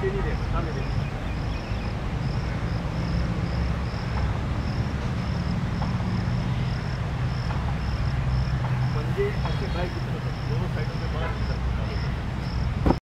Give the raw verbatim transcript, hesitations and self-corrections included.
ते नहीं देखो सामने देखो बंदे ऐसे ड्राइव की तरफ दोनों साइडों पे बाहर की तरफ